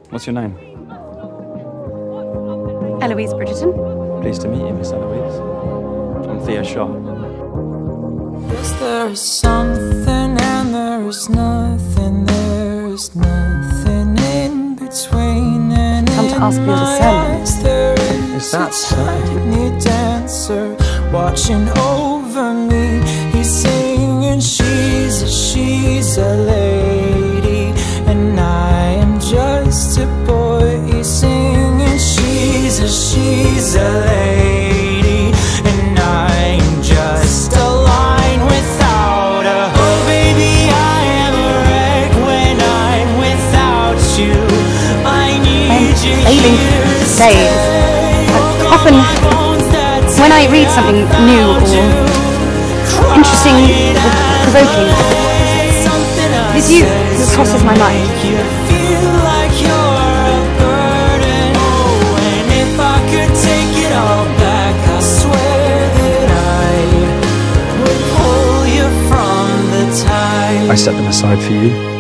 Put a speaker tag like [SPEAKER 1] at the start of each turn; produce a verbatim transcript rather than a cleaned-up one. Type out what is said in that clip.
[SPEAKER 1] What's your name?
[SPEAKER 2] Eloise Bridgerton.
[SPEAKER 1] Pleased to meet you, Miss Eloise. I'm Theo Sharp.
[SPEAKER 3] Yes, there is something and there is nothing. There is nothing in between. And
[SPEAKER 2] Come to ask for your discernment.
[SPEAKER 3] there
[SPEAKER 1] Is that so?
[SPEAKER 3] tiny dancer watching over me. He's singing, she's a, she's a lady, and I am just a boy. He's singing, she's a, she's a lady, and I am just a line without a. Oh baby, I am a wreck when I'm without you. I need you
[SPEAKER 2] failing
[SPEAKER 3] here to
[SPEAKER 2] days.
[SPEAKER 3] stay.
[SPEAKER 2] Often, when I read something new or interesting or provoking, it is you who crosses my mind.
[SPEAKER 1] I set them aside for you.